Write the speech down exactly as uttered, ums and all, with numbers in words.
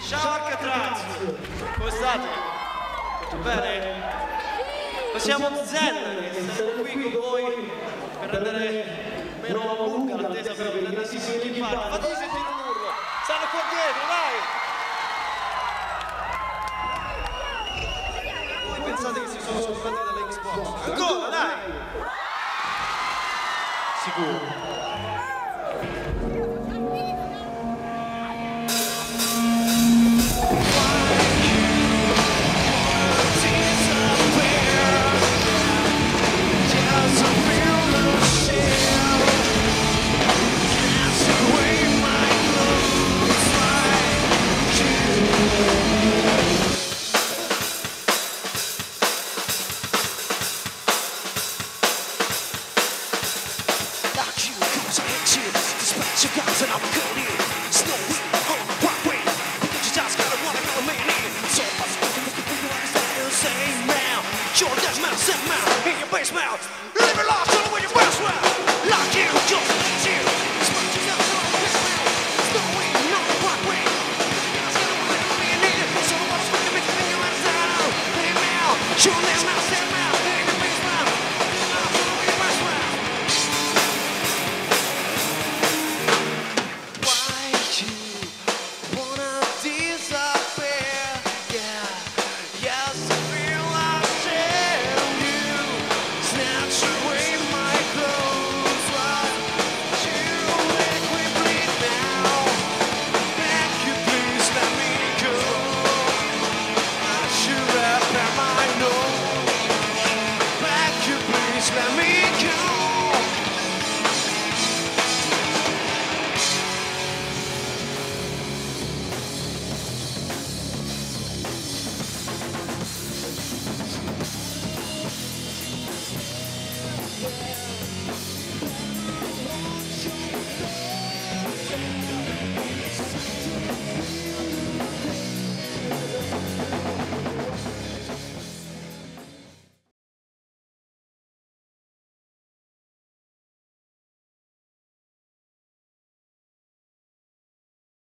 Ciao Alcatraz, come state? Tutto bene? Noi siamo Zen e saremo qui con voi per rendere meno lunga l'attesa per i grandissimi Linkin Park. Fatevi sentire un urlo, stanno qua dietro, dai! Voi pensate che si sono scordati dalla Xbox? Ancora, dai! Sicuro.